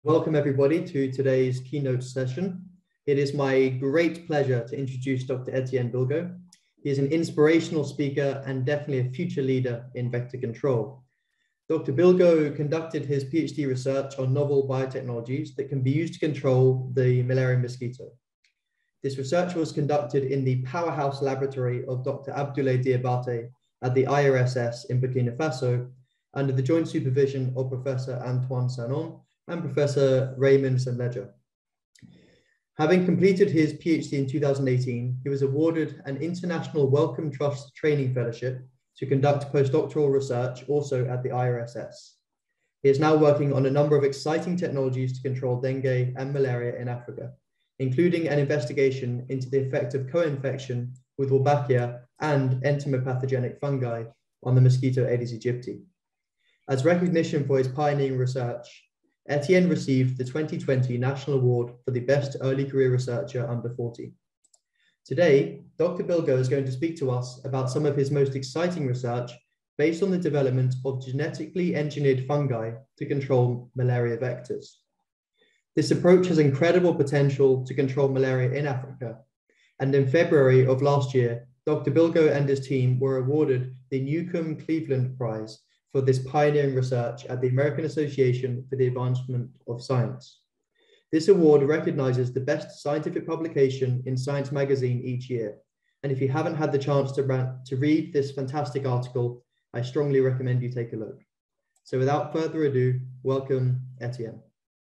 Welcome everybody to today's keynote session. It is my great pleasure to introduce Dr. Etienne Bilgo. He is an inspirational speaker and definitely a future leader in vector control. Dr. Bilgo conducted his PhD research on novel biotechnologies that can be used to control the malaria mosquito. This research was conducted in the powerhouse laboratory of Dr. Abdoulaye Diabate at the IRSS in Burkina Faso, under the joint supervision of Professor Antoine Sanon and Professor Raymond Senleger. Having completed his PhD in 2018, he was awarded an International Wellcome Trust Training Fellowship to conduct postdoctoral research also at the IRSS. He is now working on a number of exciting technologies to control dengue and malaria in Africa, including an investigation into the effect of co-infection with Wolbachia and entomopathogenic fungi on the mosquito Aedes aegypti. As recognition for his pioneering research, Etienne received the 2020 National Award for the Best Early Career Researcher Under 40. Today, Dr. Bilgo is going to speak to us about some of his most exciting research based on the development of genetically engineered fungi to control malaria vectors. This approach has incredible potential to control malaria in Africa, and in February of last year, Dr. Bilgo and his team were awarded the Newcomb-Cleveland Prize for this pioneering research at the American Association for the Advancement of Science. This award recognizes the best scientific publication in Science magazine each year. And if you haven't had the chance to read this fantastic article, I strongly recommend you take a look. So without further ado, welcome, Etienne.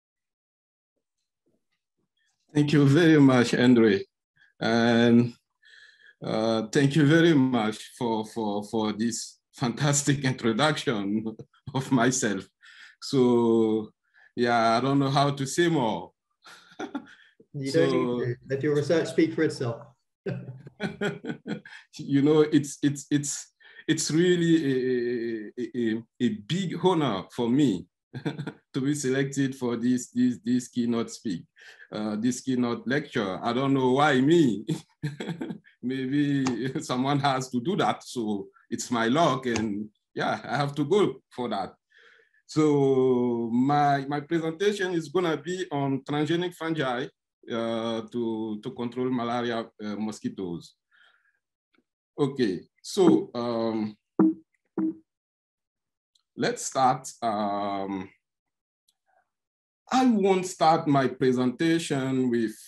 Thank you very much, Andre. And thank you very much for this fantastic introduction of myself. So yeah, I don't know how to say more. You don't need to. Let your research speak for itself. You know, it's really a big honor for me to be selected for this keynote this keynote lecture. I don't know why me. Maybe someone has to do that. So it's my luck, and yeah, I have to go for that. So my presentation is gonna be on transgenic fungi to control malaria mosquitoes. Okay, so let's start. I won't start my presentation with,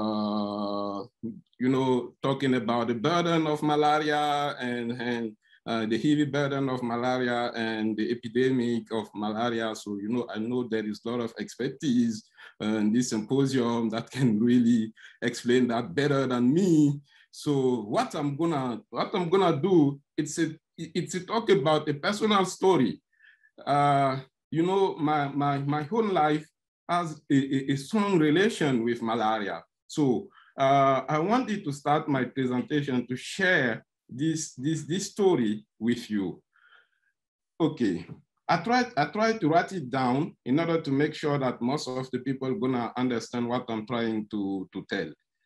you know, talking about the burden of malaria and the heavy burden of malaria and the epidemic of malaria. So, you know, I know there is a lot of expertise in this symposium that can really explain that better than me. So what I'm gonna do, it's to talk about a personal story. You know, my whole life has a strong relation with malaria. So I wanted to start my presentation to share this story with you. Okay, I tried to write it down in order to make sure that most of the people are gonna understand what I'm trying to tell.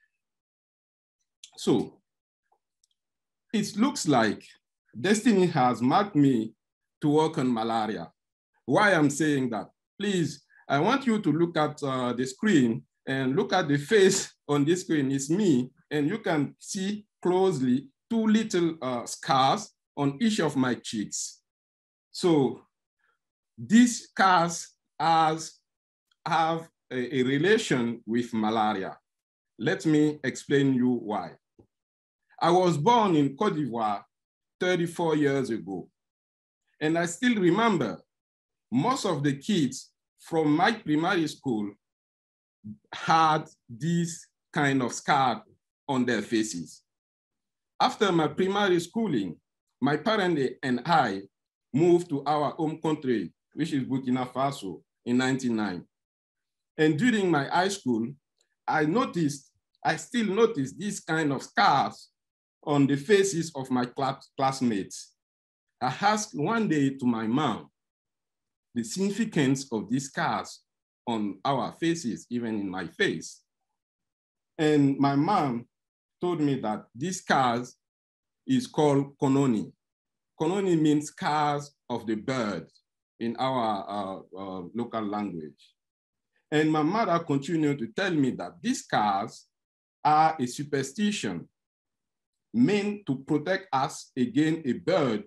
So it looks like destiny has marked me to work on malaria. Why I'm saying that? Please, I want you to look at the screen and look at the face on this screen. It's me, and you can see closely two little scars on each of my cheeks. So these scars have a relation with malaria. Let me explain you why. I was born in Côte d'Ivoire 34 years ago, and I still remember most of the kids from my primary school had this kind of scar on their faces. After my primary schooling, my parents and I moved to our home country, which is Burkina Faso, in 1999. And during my high school, I still noticed these kind of scars on the faces of my classmates. I asked one day to my mom the significance of these scars on our faces, even in my face. And my mom told me that these scars is called kononi. Kononi means scars of the bird in our local language. And my mother continued to tell me that these scars are a superstition meant to protect us against a bird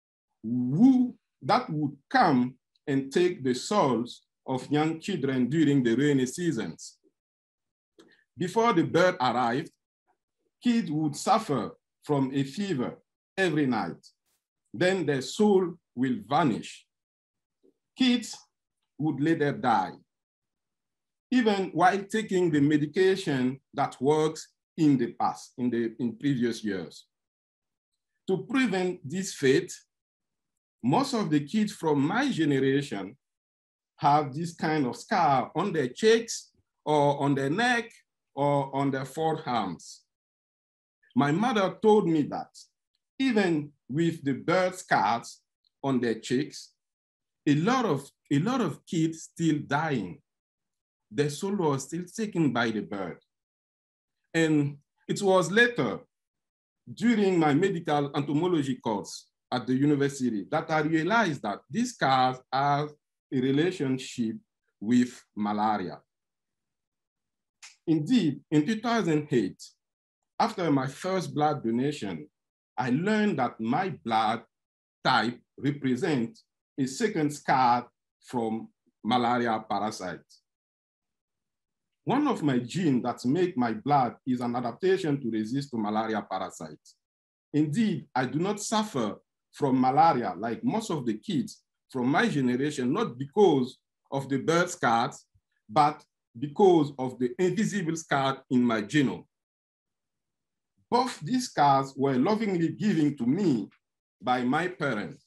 that would come and take the souls of young children during the rainy seasons. Before the bird arrived, kids would suffer from a fever every night. Then their soul will vanish. Kids would later die, even while taking the medication that works in the past, in previous years. To prevent this fate, most of the kids from my generation have this kind of scar on their cheeks or on their neck or on their forearms. My mother told me that even with the bird scars on their cheeks, a lot of kids still dying. Their soul was still taken by the bird. And it was later, during my medical entomology course at the university, that I realized that these scars have a relationship with malaria. Indeed, in 2008, after my first blood donation, I learned that my blood type represents a second scar from malaria parasite. One of my genes that make my blood is an adaptation to resist to malaria parasites. Indeed, I do not suffer from malaria like most of the kids from my generation, not because of the bird scars, but because of the invisible scar in my genome. Both these scars were lovingly given to me by my parents,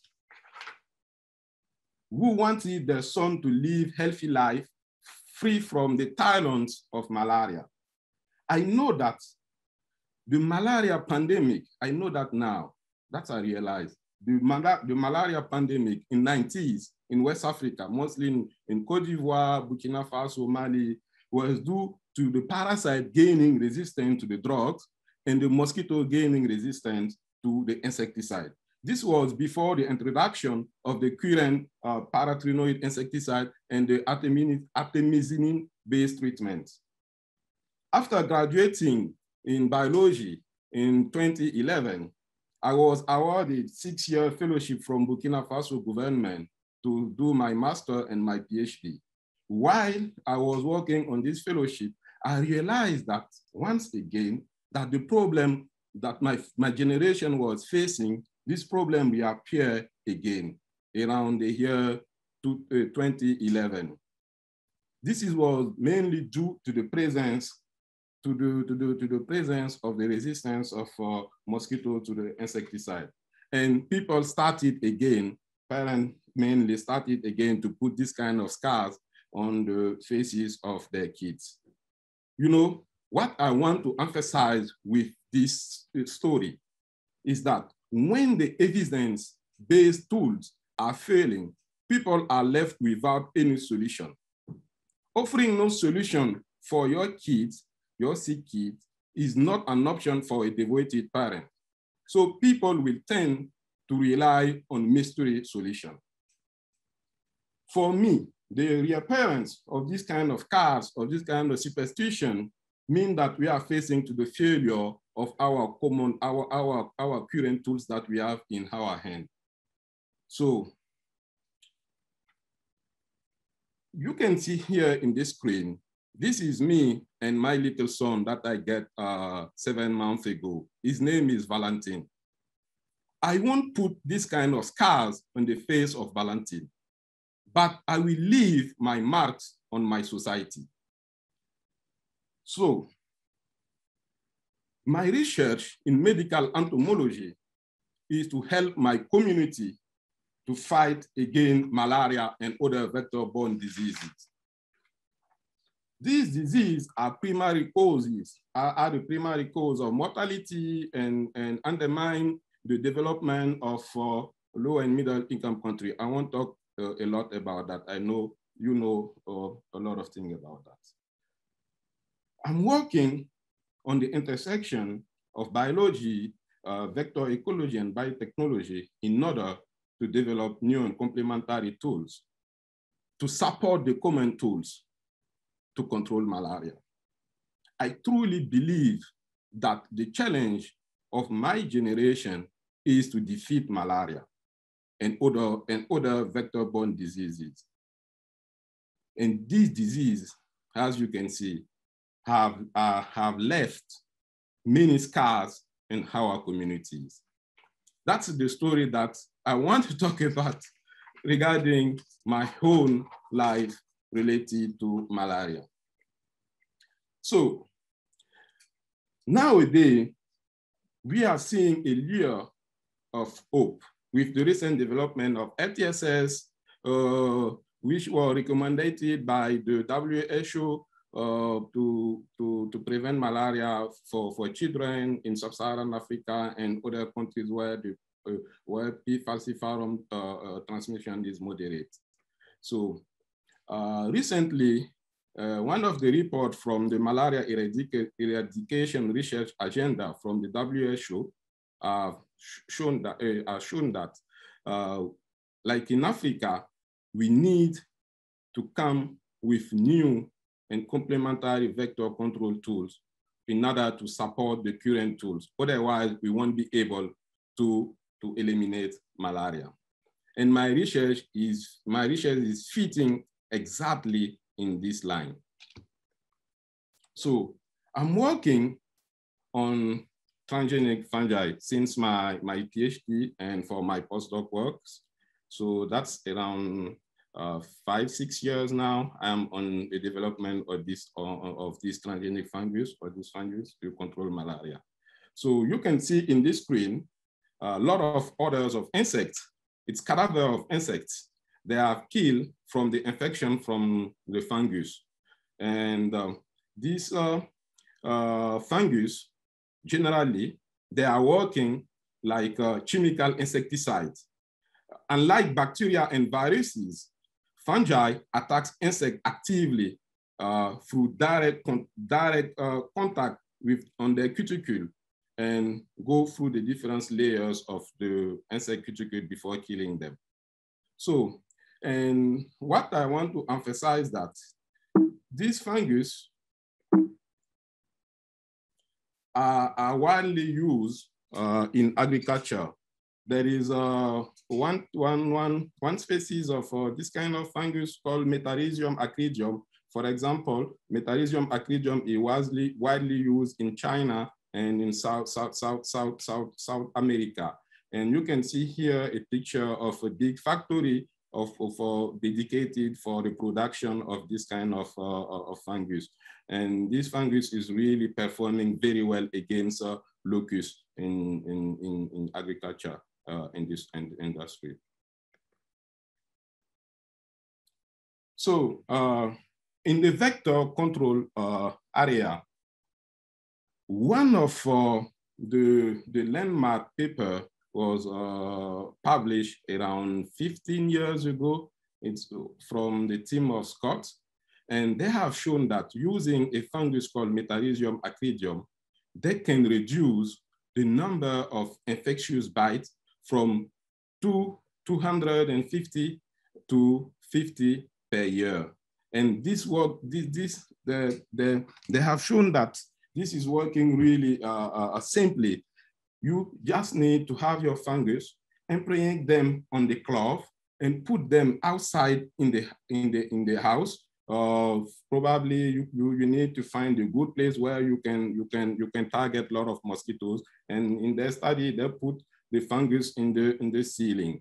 who wanted their son to live a healthy life free from the tyrants of malaria. I know that the malaria pandemic, I know that now, that I realize. The malaria pandemic in the 90s in West Africa, mostly in Côte d'Ivoire, Burkina Faso, Mali, was due to the parasite gaining resistance to the drugs and the mosquito gaining resistance to the insecticide. This was before the introduction of the current paratrinoid insecticide and the artemisinin-based treatments. After graduating in biology in 2011, I was awarded a 6-year fellowship from Burkina Faso government to do my master and my PhD. While I was working on this fellowship, I realized that once again, that the problem that my generation was facing, this problem will appear again around the year 2011. This was mainly due to the presence of the resistance of mosquito to the insecticide. And people started again, parents mainly started again to put this kind of scars on the faces of their kids. You know, what I want to emphasize with this story is that when the evidence-based tools are failing, people are left without any solution. Offering no solution for your kids, your sick kids, is not an option for a devoted parent. So people will tend to rely on mystery solution. For me, the reappearance of this kind of scars or this kind of superstition mean that we are facing to the failure of our current tools that we have in our hand. So you can see here in this screen, this is me and my little son that I get 7 months ago. His name is Valentin. I won't put this kind of scars on the face of Valentin, but I will leave my marks on my society. So, my research in medical entomology is to help my community to fight against malaria and other vector-borne diseases. These diseases are the primary cause of mortality and undermine the development of low and middle income countries. I won't talk a lot about that. I know you know a lot of things about that. I'm working on the intersection of biology, vector ecology, and biotechnology in order to develop new and complementary tools to support the common tools to control malaria. I truly believe that the challenge of my generation is to defeat malaria and other vector-borne diseases. And these diseases, as you can see, have left many scars in our communities. That's the story that I want to talk about regarding my own life related to malaria. So nowadays, we are seeing a lure of hope with the recent development of FTSS, which were recommended by the WHO to prevent malaria for children in sub-Saharan Africa and other countries where P. falciparum transmission is moderate. So recently, one of the reports from the Malaria Eradication Research Agenda from the WHO shown that like in Africa, we need to come with new and complementary vector control tools in order to support the current tools. Otherwise, we won't be able to eliminate malaria. And my research is fitting exactly in this line. So I'm working on transgenic fungi since my PhD and for my postdoc works. So that's around 5-6 years now. I'm on the development of this transgenic fungus or this fungus to control malaria. So you can see in this screen a lot of orders of insects. It's cadaver of insects. They are killed from the infection from the fungus. And these fungus, generally, they are working like chemical insecticides. Unlike bacteria and viruses, fungi attacks insects actively through direct contact on their cuticle and go through the different layers of the insect cuticle before killing them. So, and what I want to emphasize that these fungus are widely used in agriculture. There is one species of this kind of fungus called Metarhizium acridum. For example, Metarhizium acridum is widely used in China and in South America. And you can see here a picture of a big factory dedicated for the production of this kind of fungus. And this fungus is really performing very well against locusts in agriculture in this industry. So in the vector control area, one of the landmark paper was published around 15 years ago. It's from the team of Scott. And they have shown that using a fungus called Metarhizium acridum, they can reduce the number of infectious bites from 250 to 50 per year. And this work, they have shown that this is working really simply. You just need to have your fungus, impregnate them on the cloth, and put them outside in the house. Probably you need to find a good place where you can target a lot of mosquitoes. And in their study, they put the fungus in the ceiling.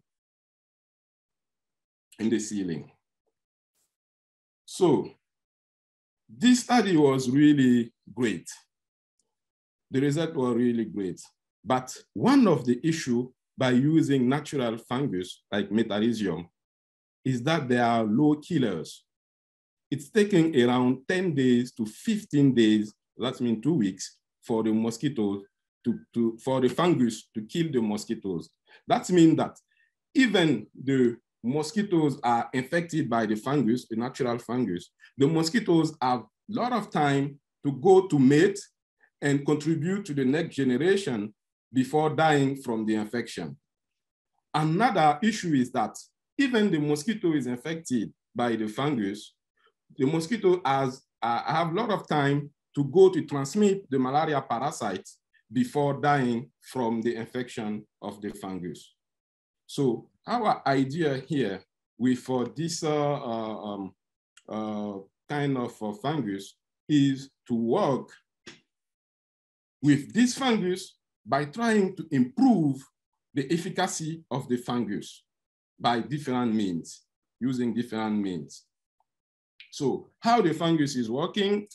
So this study was really great. The results were really great. But one of the issues by using natural fungus like Metarhizium is that they are low killers. It's taking around 10 days to 15 days, that means 2 weeks, for the mosquitoes for the fungus to kill the mosquitoes. That means that even the mosquitoes are infected by the fungus, the natural fungus, the mosquitoes have a lot of time to go to mate and contribute to the next generation before dying from the infection. Another issue is that even the mosquito is infected by the fungus, the mosquito has I have a lot of time to go to transmit the malaria parasites before dying from the infection of the fungus. So our idea here with this kind of fungus is to work with this fungus by trying to improve the efficacy of the fungus by different means, using different means. So how the fungus is working,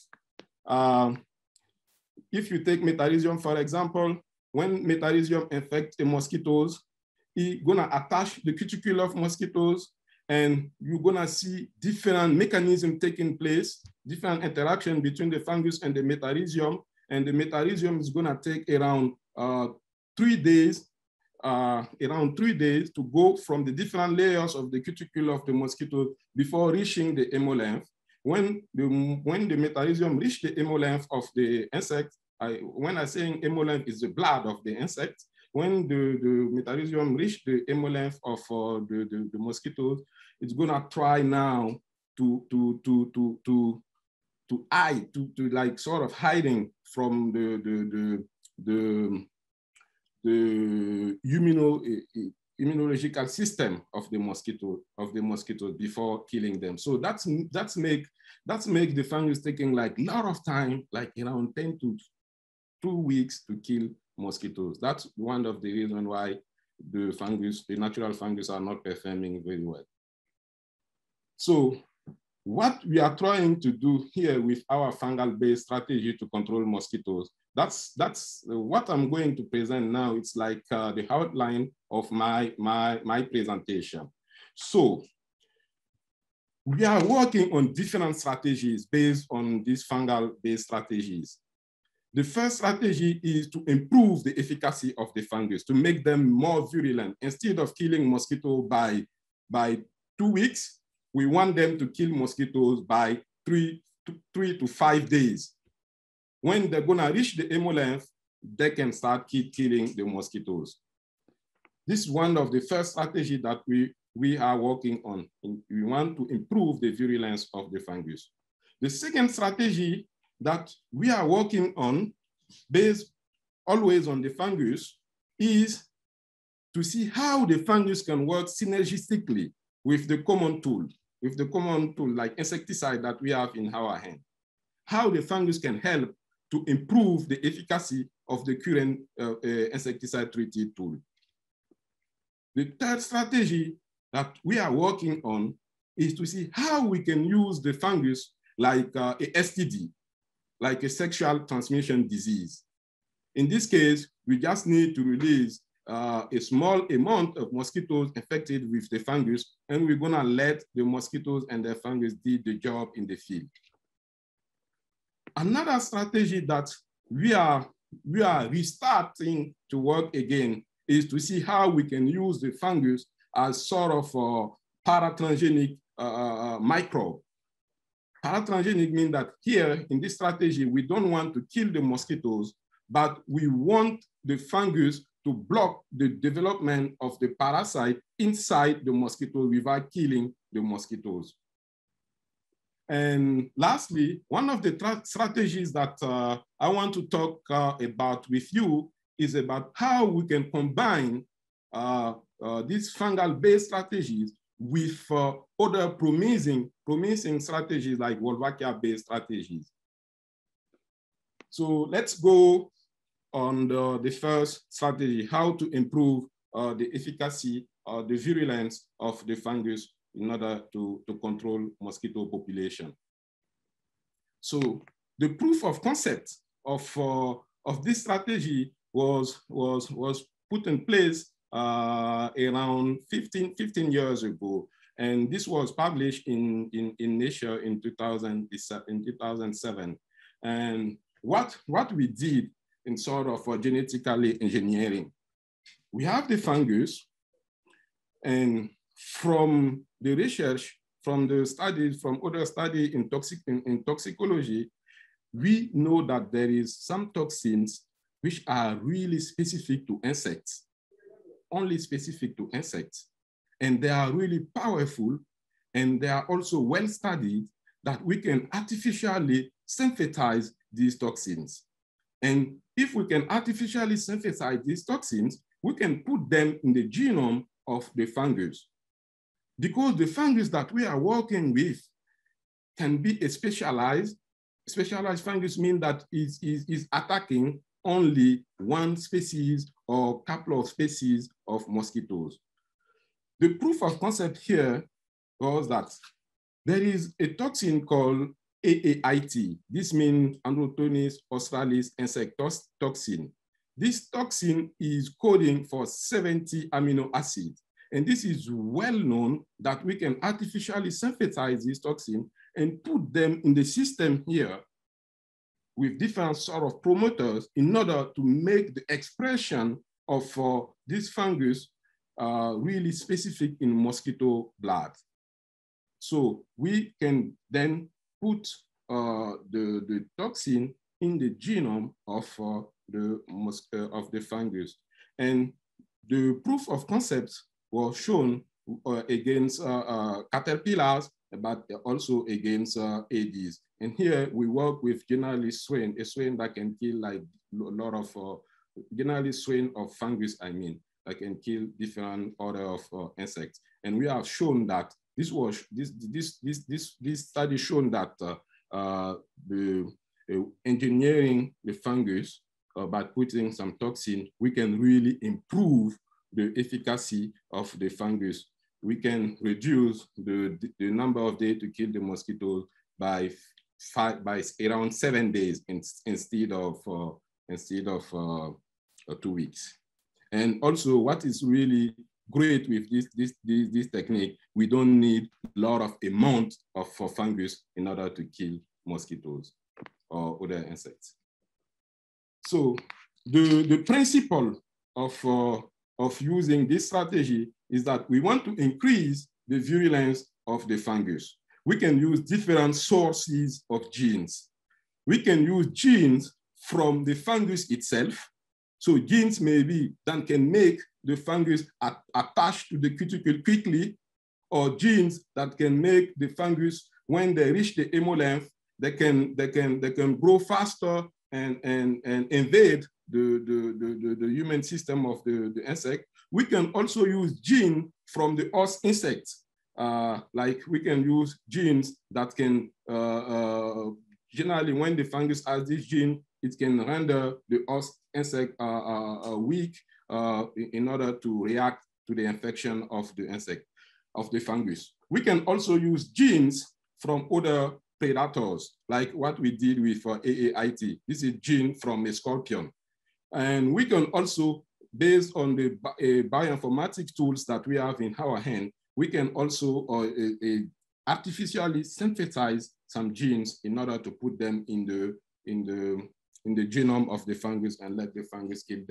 if you take metarhizium, for example, when metarhizium infects the mosquitoes, it's gonna attach the cuticle of mosquitoes, and you're gonna see different mechanisms taking place, different interaction between the fungus and the metarhizium, and the metarhizium is gonna take around 3 days, to go from the different layers of the cuticle of the mosquito before reaching the hemolymph. When the metarhizium reach the hemolymph of the insect, when I say hemolymph is the blood of the insect, when the metarhizium reach the hemolymph of the mosquitoes, it's gonna try now to hide, to like sort of hiding from the immunological system of the mosquito before killing them. So that's make the fungus taking like a lot of time, like around 10 to 2 weeks to kill mosquitoes. That's one of the reasons why the natural fungus are not performing very well. So what we are trying to do here with our fungal-based strategy to control mosquitoes, that's what I'm going to present now. It's like the outline of my presentation. So we are working on different strategies based on these fungal-based strategies. The first strategy is to improve the efficacy of the fungus, to make them more virulent. Instead of killing mosquitoes by 2 weeks, we want them to kill mosquitoes by 3 to 5 days. When they're gonna reach the hemolymph, they can start killing the mosquitoes. This is one of the first strategies that we are working on. We want to improve the virulence of the fungus. The second strategy that we are working on, based always on the fungus, is to see how the fungus can work synergistically with the common tool like insecticide that we have in our hand. How the fungus can help to improve the efficacy of the current insecticide-treated tool. The third strategy that we are working on is to see how we can use the fungus like a STD, like a sexual transmission disease. In this case, we just need to release a small amount of mosquitoes infected with the fungus, and we're gonna let the mosquitoes and the fungus do the job in the field. Another strategy that we are restarting to work again is to see how we can use the fungus as sort of a paratransgenic microbe. Paratransgenic means that here in this strategy, we don't want to kill the mosquitoes, but we want the fungus to block the development of the parasite inside the mosquito without killing the mosquitoes. And lastly, one of the strategies that I want to talk about with you is about how we can combine these fungal-based strategies with other promising strategies like Wolbachia-based strategies. So let's go on the first strategy, how to improve the efficacy, the virulence of the fungus in order to control mosquito population. So the proof of concept of this strategy was put in place around 15 years ago. And this was published in Nature in 2007. And what we did in sort of genetically engineering, we have the fungus, and from the research, from the studies, from other studies in toxicology, we know that there is some toxins which are really specific to insects, only specific to insects. And they are really powerful, and they are also well studied, that we can artificially synthesize these toxins. And if we can artificially synthesize these toxins, we can put them in the genome of the fungus. Because the fungus that we are working with can be a specialized fungus, means that is attacking only one species or couple of species of mosquitoes. The proof of concept here was that there is a toxin called AAIT. This means Androtonis australis insect toxin. This toxin is coding for 70 amino acids. And this is well known that we can artificially synthesize this toxin and put them in the system here with different sort of promoters in order to make the expression of this fungus really specific in mosquito blood. So we can then put the toxin in the genome of the fungus. And the proof of concept was shown against caterpillars, but also against Aedes. And here we work with generalist strain, a strain that can kill like a lot of generalist strain of fungus, that can kill different order of insects. And we have shown that this study shown that engineering the fungus by putting some toxin, we can really improve the efficacy of the fungus. We can reduce the number of days to kill the mosquitoes by around 7 days instead of 2 weeks. And also, what is really great with this technique, we don't need a lot of amount of fungus in order to kill mosquitoes or other insects. So the principle of using this strategy is that we want to increase the virulence of the fungus. We can use different sources of genes. We can use genes from the fungus itself. So genes maybe that can make the fungus attach to the cuticle quickly, or genes that can make the fungus, when they reach the hemolength, they can grow faster and invade the human system of the insect. We can also use genes from the host insects. Like we can use genes that can, generally when the fungus has this gene, it can render the host insect weak in order to react to the infection of the insect, of the fungus. We can also use genes from other predators, like what we did with AAIT. This is a gene from a scorpion. And we can also, based on the bioinformatics tools that we have in our hand, we can also artificially synthesize some genes in order to put them in the genome of the fungus and let the fungus kill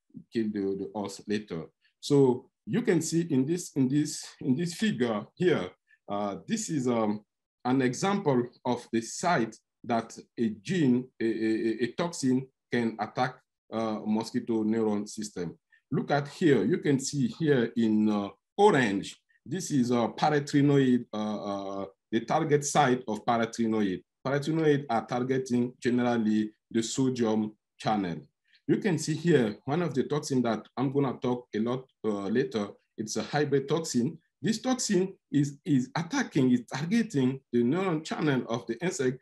the host later. So you can see in this figure here, this is an example of the site that a gene, a toxin can attack mosquito neuron system. Look at here, you can see here in orange, this is a paratrinoid, the target site of paratrinoid. Paratrinoid are targeting generally the sodium channel. You can see here, one of the toxins that I'm gonna talk a lot later, it's a hybrid toxin. This toxin is targeting the neuron channel of the insect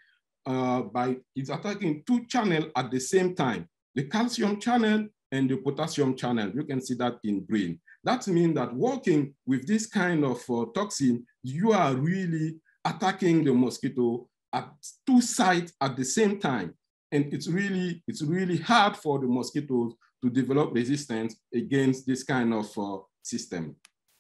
it's attacking 2 channels at the same time, the calcium channel and the potassium channel. You can see that in green. That means that working with this kind of toxin, you are really attacking the mosquito at 2 sites at the same time. And it's really hard for the mosquitoes to develop resistance against this kind of system.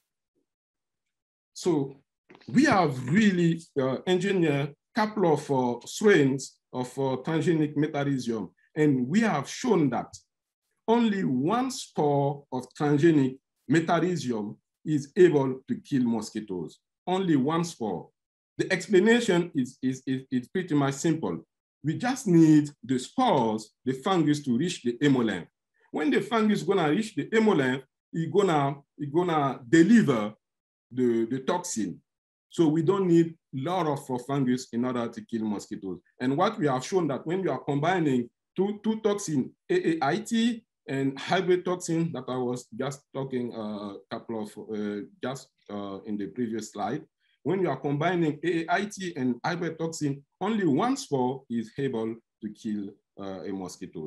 So we have really engineered a couple of strains of transgenic metarhizium, and we have shown that only 1 spore of transgenic metarhizium is able to kill mosquitoes. Only 1 spore. The explanation is pretty much simple. We just need the spores, the fungus, to reach the hemolength. When the fungus is gonna reach the hemolength, it's gonna deliver the toxin. So we don't need lot of fungus in order to kill mosquitoes. And what we have shown that when you are combining two toxins, AAIT and hybrid toxin that I was just talking a couple of, in the previous slide, when you are combining AAIT and hybrid toxin, only one spore is able to kill a mosquito.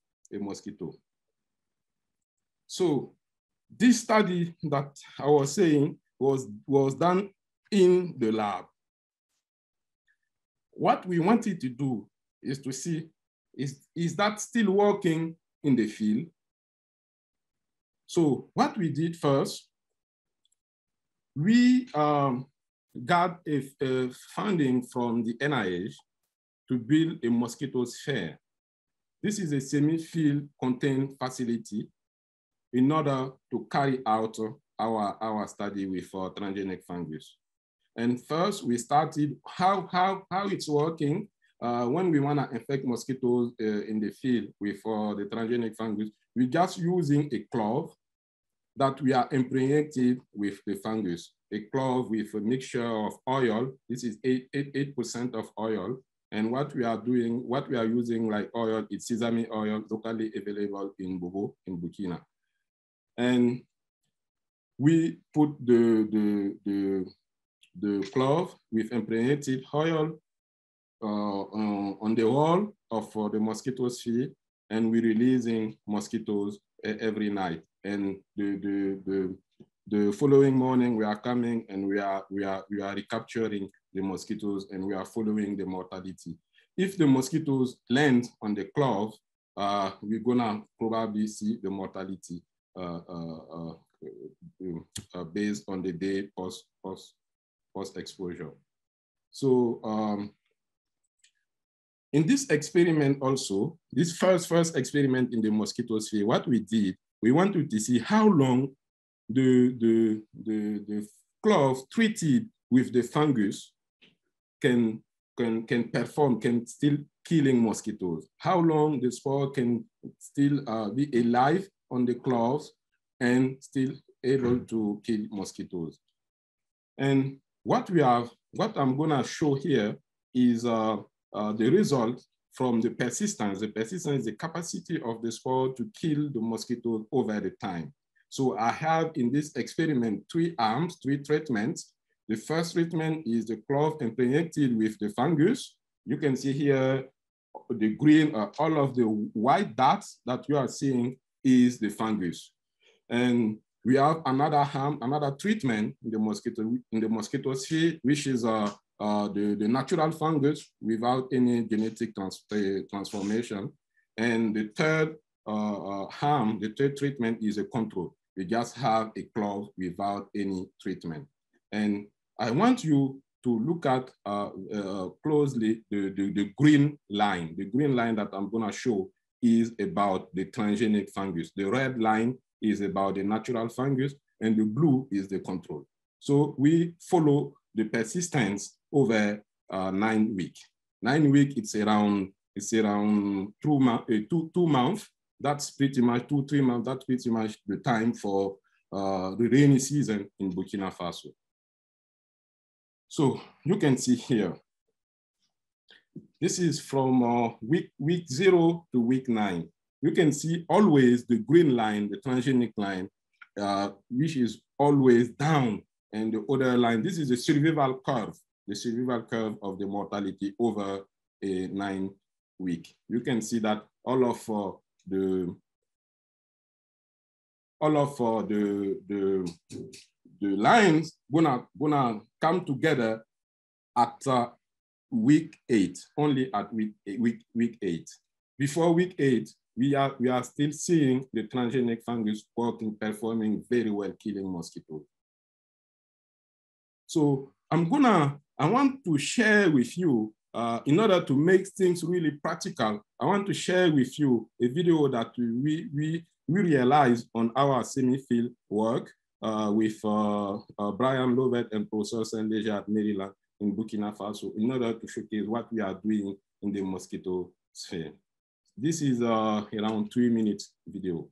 So this study that I was saying was done in the lab. What we wanted to do is to see, is that still working in the field? So what we did first, we got a funding from the NIH to build a mosquito sphere. This is a semi-field contained facility in order to carry out our study with transgenic fungus. And first we started how it's working when we want to infect mosquitoes in the field with the transgenic fungus. We're just using a cloth that we are impregnated with the fungus, a cloth with a mixture of oil. This is 8% of oil. And what we are using like oil, it's sesame oil, locally available in Bobo, in Burkina. And we put the cloth with impregnated oil on the wall of the mosquito sphere, and we're releasing mosquitoes every night. And the following morning, we are coming and we are recapturing the mosquitoes, and we are following the mortality. If the mosquitoes land on the cloth, we're gonna probably see the mortality based on the day post exposure. So in this experiment also, this first experiment in the mosquito sphere, what we did, we wanted to see how long the cloth treated with the fungus can perform, can still killing mosquitoes. How long the spore can still be alive on the cloth and still able to kill mosquitoes. And what I'm gonna show here is the result from the persistence. The persistence is the capacity of the spore to kill the mosquitoes over the time. So I have in this experiment 3 arms, 3 treatments. The first treatment is the cloth impregnated with the fungus. You can see here the green, all of the white dots that you are seeing is the fungus. And we have another arm, another treatment in the mosquito sphere, which is the natural fungus without any genetic transformation. And the third harm, the third treatment is a control. We just have a cloth without any treatment. And I want you to look at closely the green line. The green line that I'm gonna show is about the transgenic fungus. The red line is about the natural fungus, and the blue is the control. So we follow the persistence over 9 weeks. 9 weeks, it's around 2 months. That's pretty much 2-3 months. That's pretty much the time for the rainy season in Burkina Faso. So you can see here, this is from week 0 to week 9. You can see always the green line, the transgenic line, which is always down, and the other line, this is the survival curve of the mortality over a 9 week. You can see that all of the lines gonna come together at week 8, only at week 8. Before week 8, we are still seeing the transgenic fungus performing very well, killing mosquitoes. So I want to share with you, in order to make things really practical, I want to share with you a video that we realized on our semi-field work with Brian Lovett and Professor Saint-Leger at Maryland in Burkina Faso, in order to showcase what we are doing in the mosquito sphere. This is around 3-minute video.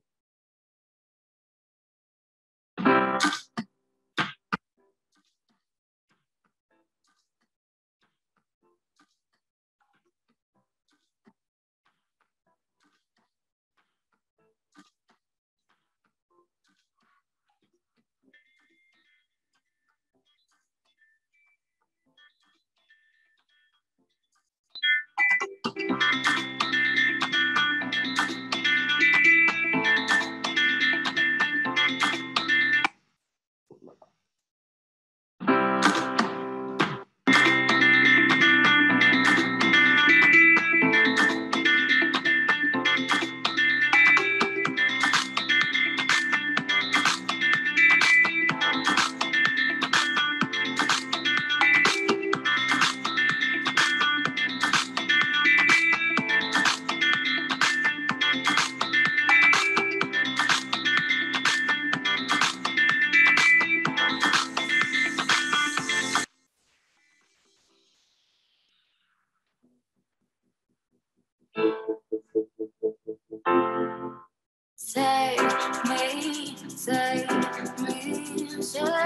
Save me, save me,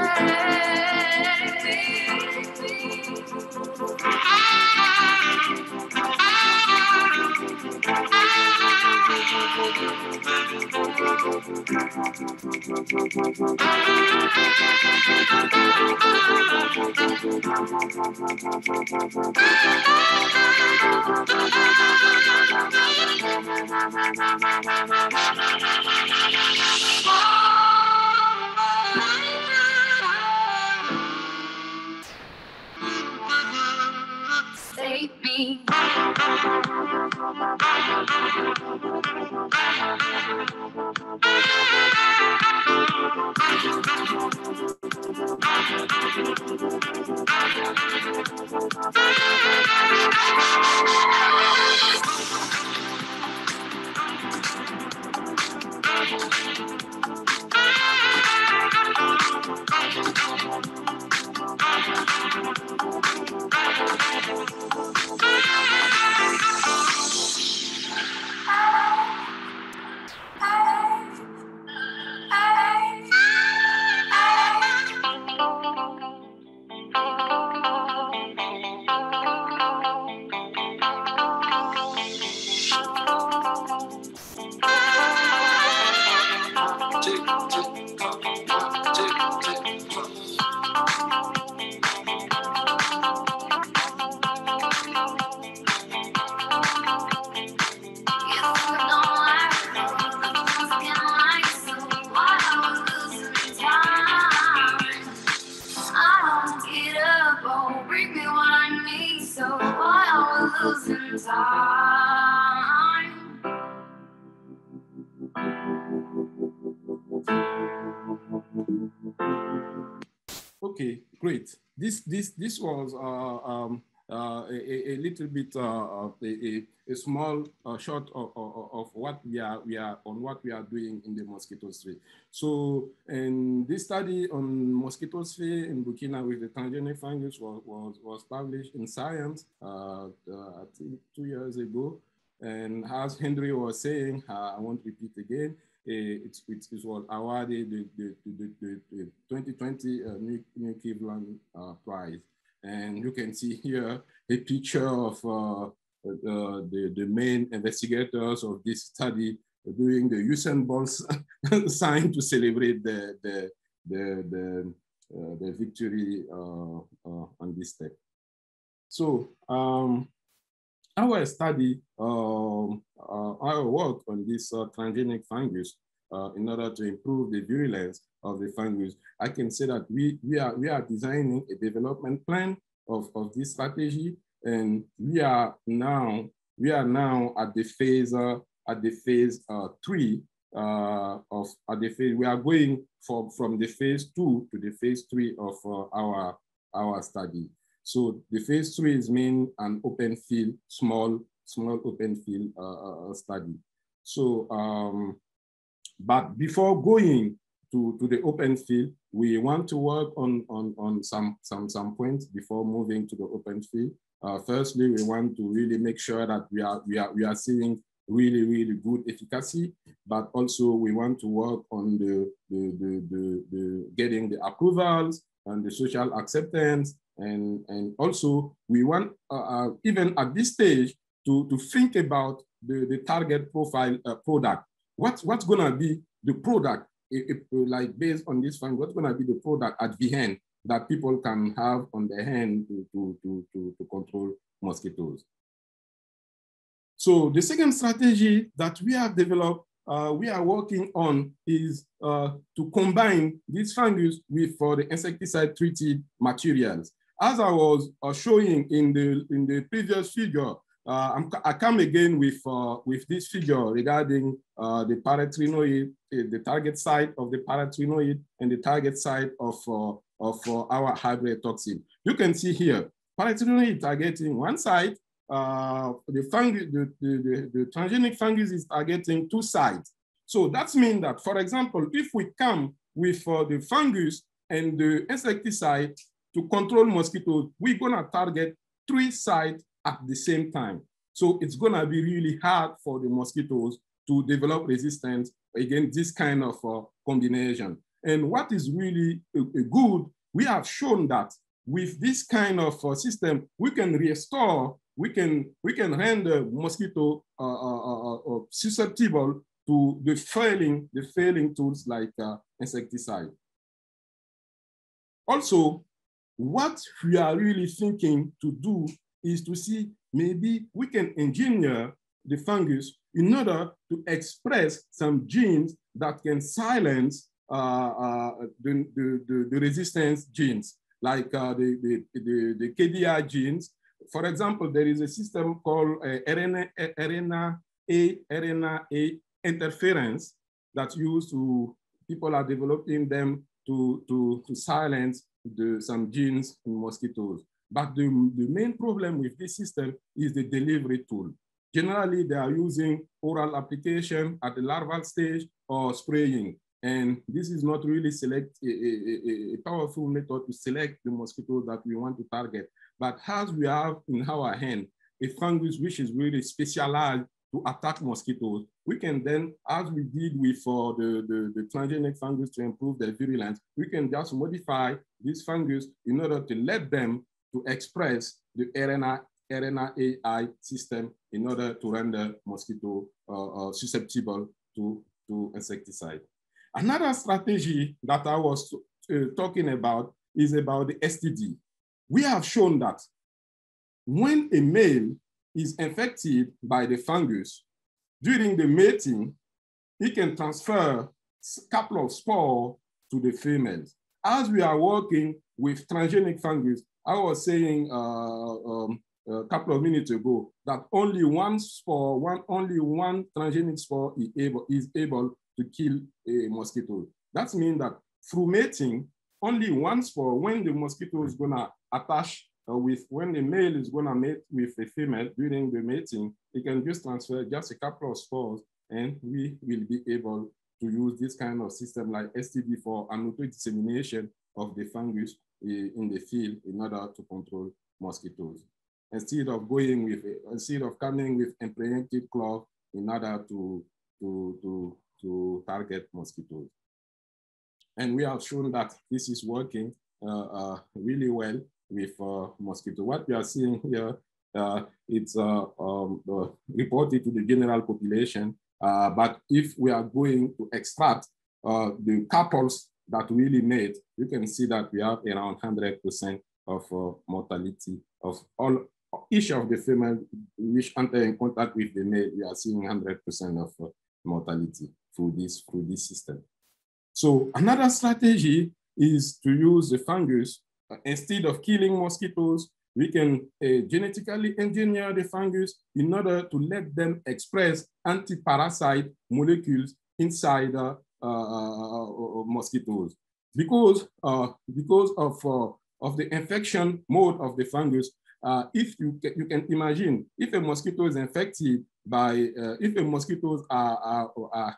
save me. Save me. Okay, great. This was a little bit a small shot of what we are doing in the mosquito sphere. So, and this study on mosquito sphere in Burkina with the transgenic fungus was published in Science, I think 2 years ago. And as Henry was saying, I won't repeat again. It was awarded the 2020 New Cleveland Prize. And you can see here a picture of the main investigators of this study doing the Usain Bolt sign to celebrate the victory on this step. So our study, our work on this transgenic fungus in order to improve the virulence of the fungus, I can say that we are designing a development plan of this strategy, and we are now at the phase 3 we are going from the phase 2 to the phase 3 of our study. So the phase 3 is mean an open field, small open field study. So, but before going to the open field, we want to work on some points before moving to the open field. Firstly, we want to really make sure that we are seeing really good efficacy, but also we want to work on the getting the approvals and the social acceptance. And also we want, even at this stage, to think about the target profile product. What's gonna be the product, like based on this fund, what's gonna be the product at the end that people can have on their hand to control mosquitoes? So the second strategy that we have developed, we are working on is to combine these fungus with the insecticide treated materials. As I was showing in the previous figure, I come again with this figure regarding the paratrinoid, the target site of the paratrinoid and the target site of our hybrid toxin. You can see here, paratrinoid targeting one side, the transgenic fungus is targeting two sides. So that means that, for example, if we come with the fungus and the insecticide to control mosquitoes, we're gonna target three sides at the same time. So it's gonna be really hard for the mosquitoes to develop resistance against this kind of combination. And what is really good, we have shown that with this kind of system, we can restore, we can render mosquito susceptible to the failing tools like insecticide. Also, what we are really thinking to do is to see maybe we can engineer the fungus in order to express some genes that can silence the resistance genes, like the KDI genes. For example, there is a system called RNA interference that's used to, people are developing them to silence some genes in mosquitoes. But the main problem with this system is the delivery tool. Generally, they are using oral application at the larval stage or spraying. And this is not really a powerful method to select the mosquitoes that we want to target. But as we have in our hand a fungus which is really specialized to attack mosquitoes, we can then, as we did with the transgenic fungus to improve their virulence, we can just modify this fungus in order to let them to express the RNAi system in order to render mosquito susceptible to insecticide. Another strategy that I was talking about is about the STD. We have shown that when a male is infected by the fungus, during the mating, he can transfer a couple of spores to the females. As we are working with transgenic fungus, I was saying a couple of minutes ago that only one transgenic spore is able to kill a mosquito. That means that through mating, only one spore, when the mosquito is gonna attach when the male is gonna mate with a female during the mating, it can just transfer just a couple of spores and we will be able to use this kind of system like STD for unnoted dissemination of the fungus in the field in order to control mosquitoes. Instead of coming with impregnated cloth in order to target mosquitoes. And we have shown that this is working really well with mosquito. What we are seeing here, it's reported to the general population, but if we are going to extract the couples that really mate, you can see that we have around 100% of mortality of each of the female which enter in contact with the male. We are seeing 100% of mortality through this system. So another strategy is to use the fungus. Instead of killing mosquitoes, we can genetically engineer the fungus in order to let them express anti-parasite molecules inside mosquitoes. Because of the infection mode of the fungus, if you can imagine, if a mosquito is infected by, if a mosquitoes are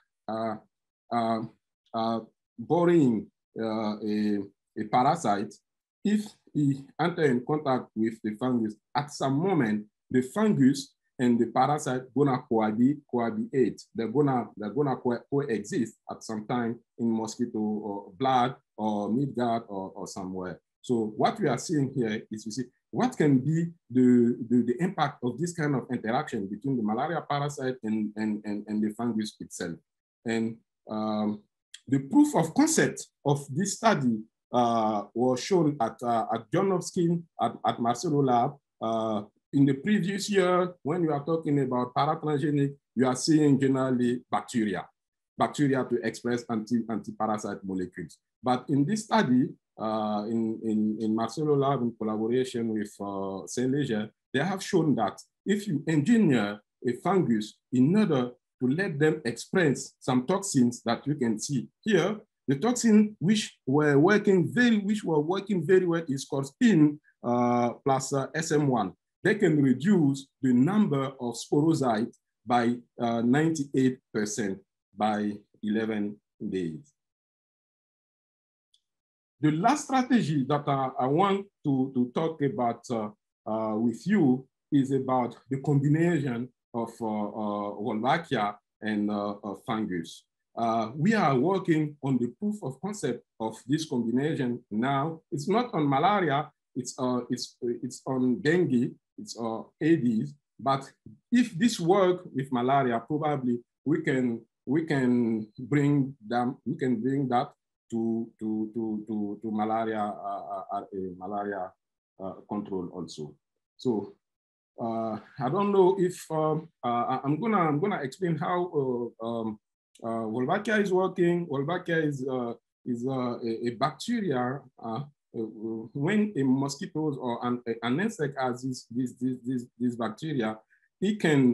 boring a parasite, if he enter in contact with the fungus, at some moment, the fungus and the parasite gonna cohabit. They're gonna coexist at some time in mosquito or blood or midgut or somewhere. So what we are seeing here is we see what can be the impact of this kind of interaction between the malaria parasite and the fungus itself. And the proof of concept of this study was shown at John Hopkins at Marcelo Lab in the previous year, when you are talking about paratransgenic, you are seeing generally bacteria to express anti-parasite molecules. But in this study, in Marcelo lab in collaboration with Saint-Léger, they have shown that if you engineer a fungus in order to let them express some toxins that you can see here, the toxin which were working very well is costin plus SM1. They can reduce the number of sporocytes by 98% by 11 days. The last strategy that I want to talk about with you is about the combination of Wolbachia and fungus. We are working on the proof of concept of this combination now. It's not on malaria, it's on dengue, it's Aedes. But if this work with malaria, probably we can bring that to malaria malaria control also. So I don't know if I'm gonna explain how Wolbachia is working. Wolbachia is a bacteria. When a mosquito or an insect has this bacteria, it can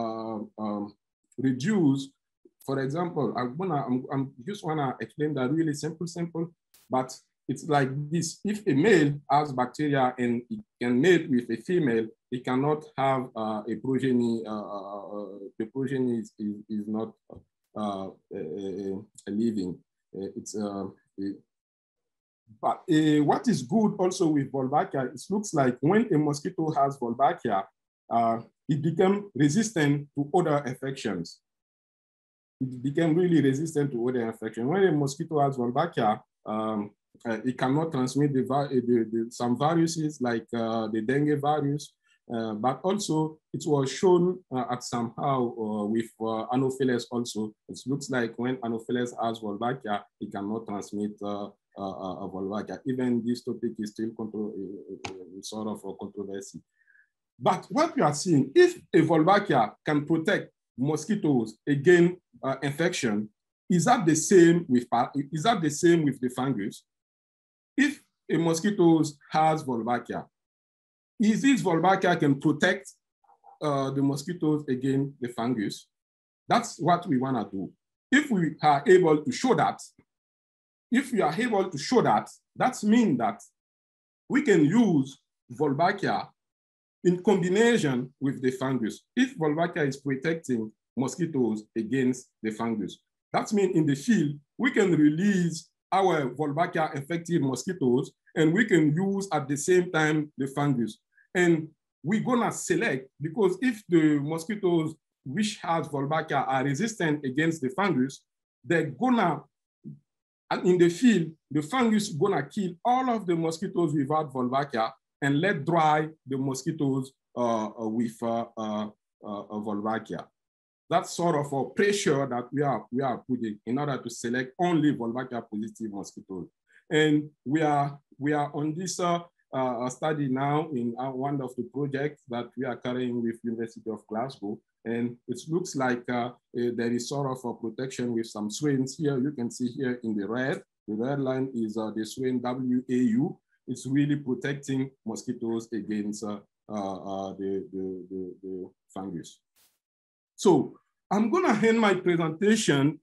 reduce. For example, I'm just wanna explain that really simple, but it's like this. If a male has bacteria and it can mate with a female, it cannot have a progeny. The progeny is not living. But what is good also with Wolbachia, it looks like when a mosquito has Wolbachia, it becomes resistant to other infections. It became really resistant to other infections. When a mosquito has Wolbachia, it cannot transmit some viruses like the dengue virus, but also it was shown at somehow with Anopheles also. It looks like when Anopheles has Wolbachia, it cannot transmit Wolbachia. Even this topic is still sort of a controversy. But what we are seeing, if a Wolbachia can protect mosquitoes against infection, is that the same with the fungus? If a mosquito has Wolbachia, is this Wolbachia can protect the mosquitoes against the fungus? That's what we want to do. If we are able to show that, that means that we can use Wolbachia in combination with the fungus. If Wolbachia is protecting mosquitoes against the fungus, that means in the field, we can release our Wolbachia infected mosquitoes and we can use at the same time the fungus. And we're gonna select, because if the mosquitoes which has Wolbachia are resistant against the fungus, they're gonna, in the field, the fungus gonna kill all of the mosquitoes without Wolbachia and let dry the mosquitoes with Wolbachia. That's sort of a pressure that we are putting in order to select only Wolbachia positive mosquitoes. And we are on this study now in one of the projects that we are carrying with University of Glasgow. And it looks like there is sort of a protection with some strains here. You can see here in the red line is the strain WAU. It's really protecting mosquitoes against the fungus. So I'm gonna end my presentation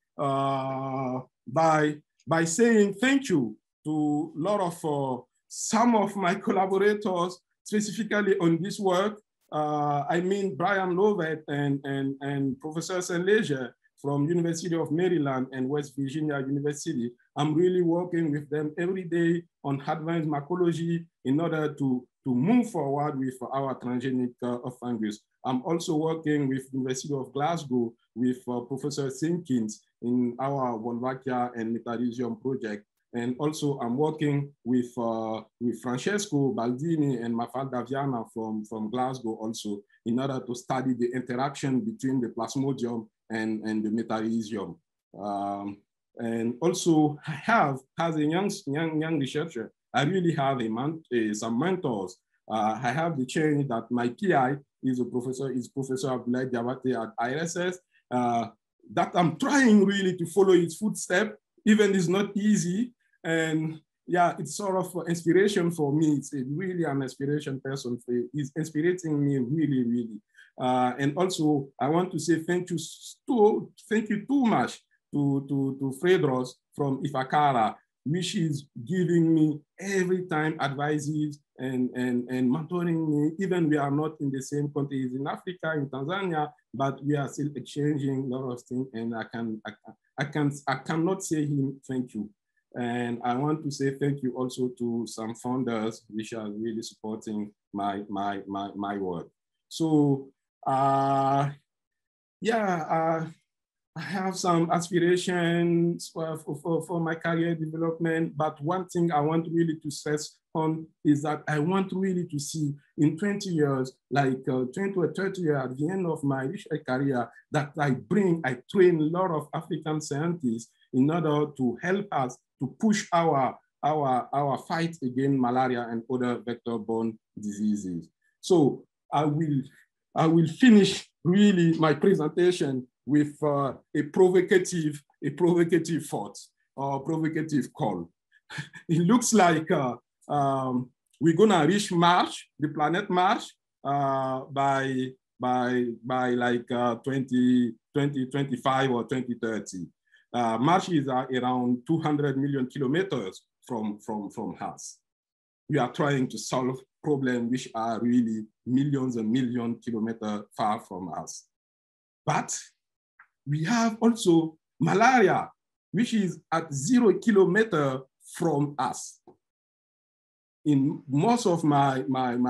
by saying thank you to a lot of some of my collaborators, specifically on this work. I mean, Brian Lovett and Professor Saint-Léger from University of Maryland and West Virginia University. I'm really working with them every day on advanced mycology in order to move forward with our transgenic fungus. I'm also working with University of Glasgow with Professor Hopkins in our Wolbachia and Metarhizium project. And also I'm working with Francesco Baldini and Mafalda Viana from Glasgow also in order to study the interaction between the Plasmodium and the Metarhizium. And also I have, as a young researcher, I really have some mentors I have the change that my PI is Professor Abdullah Diabate at ISS, that I'm trying really to follow his footsteps, even it's not easy. And yeah, it's sort of inspiration for me. It's really an inspiration person. He's inspiring me really, really. And also, I want to say thank you too much to Fredros from Ifakara, which is giving me every time advices and mentoring me. Even we are not in the same country as in Africa, in Tanzania, but we are still exchanging a lot of things. And I cannot say him thank you. And I want to say thank you also to some founders which are really supporting my work. So I have some aspirations for my career development, but one thing I want really to stress on is that I want really to see in 20 years, like 20 or 30 years at the end of my research career, that I train a lot of African scientists in order to help us to push our fight against malaria and other vector-borne diseases. So I will finish really my presentation with a provocative thought or provocative call. It looks like we're gonna reach Mars, the planet Mars, by like 2025 or 2030. Mars is around 200 million kilometers from us. We are trying to solve problems which are really millions and millions kilometers far from us. But we have also malaria, which is at 0 kilometers from us. In most of my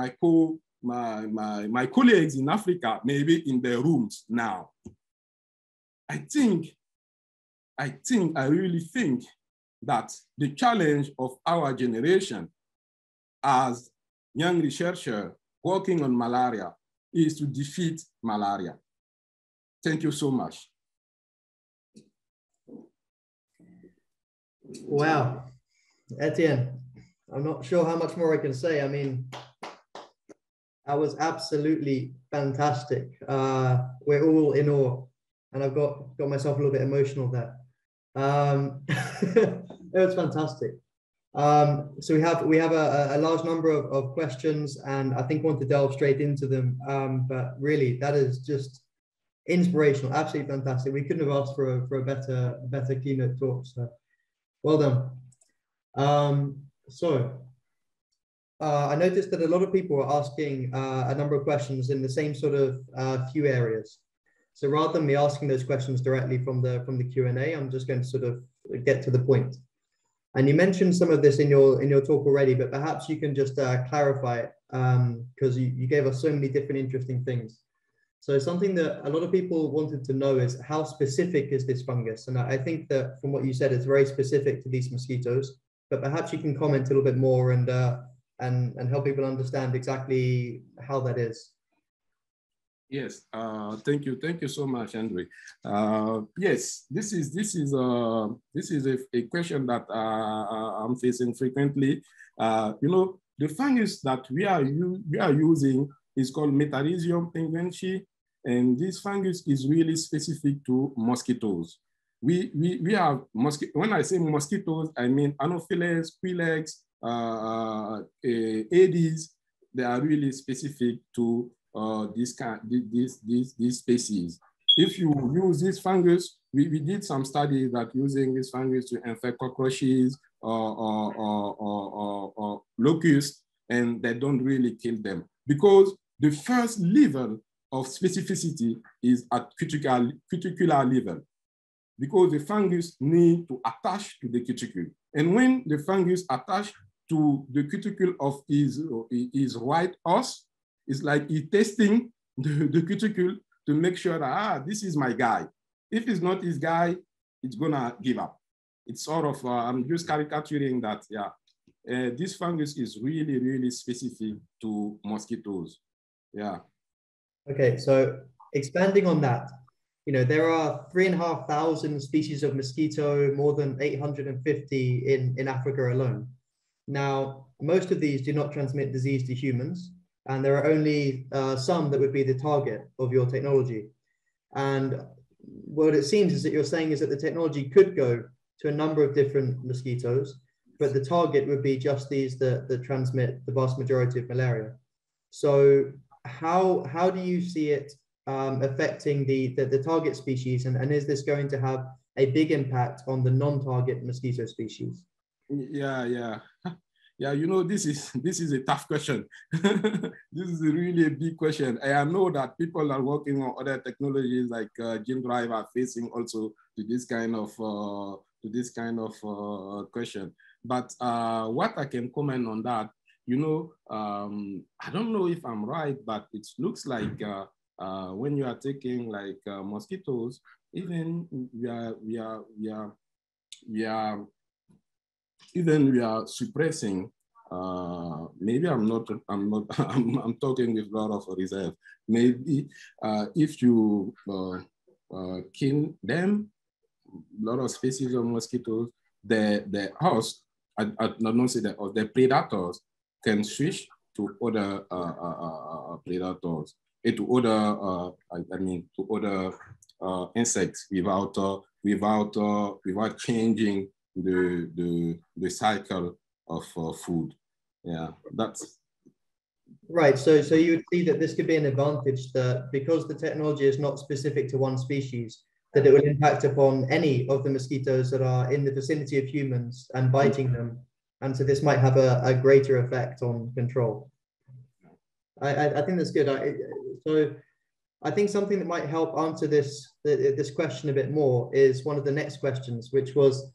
colleagues in Africa, maybe in their rooms now, I really think that the challenge of our generation as young researchers working on malaria is to defeat malaria. Thank you so much. Wow, Etienne, I'm not sure how much more I can say. I mean, that was absolutely fantastic. We're all in awe, and I've got myself a little bit emotional there. It was fantastic. So we have a large number of questions, and I think we want to delve straight into them. But really, that is just inspirational, absolutely fantastic. We couldn't have asked for a better keynote talk. So well done. I noticed that a lot of people are asking a number of questions in the same sort of few areas. So rather than me asking those questions directly from the Q&A, I'm just going to sort of get to the point. And you mentioned some of this in your talk already, but perhaps you can just clarify it, because you gave us so many different interesting things. So something that a lot of people wanted to know is how specific is this fungus? And I think that from what you said, it's very specific to these mosquitoes, but perhaps you can comment a little bit more and help people understand exactly how that is. Yes, thank you so much, Andre. Yes, this is a question that I'm facing frequently. You know, the fungus that we are using is called Metarhizium penguensi, and this fungus is really specific to mosquitoes. We have when I say mosquitoes, I mean Anopheles, Quilex, Aedes. They are really specific to these species. If you use this fungus, we did some studies that using this fungus to infect cockroaches or locusts, and they don't really kill them, because the first level of specificity is at cuticular level, because the fungus need to attach to the cuticle. And when the fungus attach to the cuticle of his white os, it's like he's testing the cuticle to make sure that, this is my guy. If it's not his guy, it's gonna give up. It's sort of, I'm just caricaturing that, yeah. This fungus is really, really specific to mosquitoes, yeah. Okay, so expanding on that, you know, there are 3,500 species of mosquito, more than 850 in Africa alone. Now, most of these do not transmit disease to humans, and there are only some that would be the target of your technology. And what it seems is that you're saying is that the technology could go to a number of different mosquitoes, but the target would be just these that transmit the vast majority of malaria. So how do you see it affecting the target species, and is this going to have a big impact on the non-target mosquito species? Yeah. Yeah, you know, this is a tough question. This is really a big question. I know that people are working on other technologies like gene drive are facing also to this kind of question. But what I can comment on that, you know, I don't know if I'm right, but it looks like when you are taking like mosquitoes, even we are suppressing. Maybe I'm talking with a lot of reserve. Maybe if you kill them, a lot of species of mosquitoes, the host, I don't say the host, the predators can switch to other predators, to other to other insects without changing the cycle of food. Yeah, that's right. So you would see that this could be an advantage, that because the technology is not specific to one species, that it will impact upon any of the mosquitoes that are in the vicinity of humans and biting them. And so this might have a greater effect on control. I think that's good. So I think something that might help answer this question a bit more is one of the next questions, which was,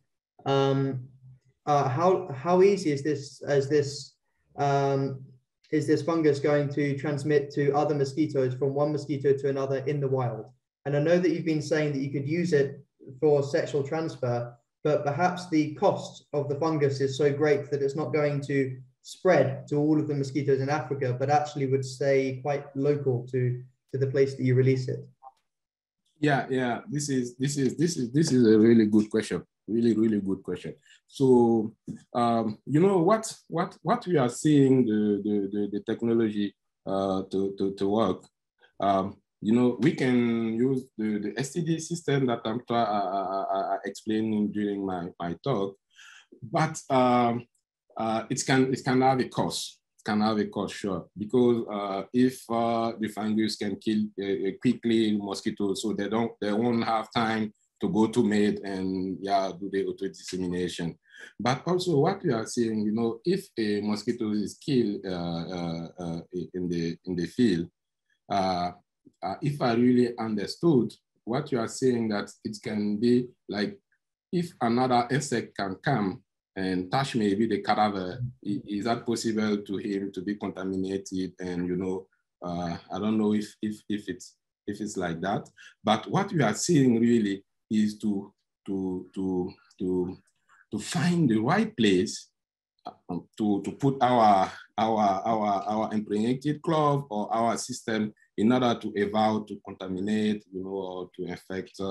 how easy is this fungus going to transmit to other mosquitoes from one mosquito to another in the wild? And I know that you've been saying that you could use it for sexual transfer, but perhaps the cost of the fungus is so great that it's not going to spread to all of the mosquitoes in Africa, but actually would stay quite local to the place that you release it. Yeah. This is a really good question. Really good question. So you know what we are seeing the technology to work. You know, we can use the STD system that I'm explaining during my talk, but it can have a cost. It can have a cost, sure, because if the fungus can kill quickly mosquitoes, so they won't have time to go to mate and do the auto dissemination. But also what we are seeing, you know, if a mosquito is killed in the field, if I really understood what you are saying, that it can be like if another insect can come and touch maybe the cadaver, is that possible to him to be contaminated? And you know, I don't know if it's like that. But what we are seeing really is to find the right place to put our impregnated clove or our system in order to avoid to contaminate, you know, or to infect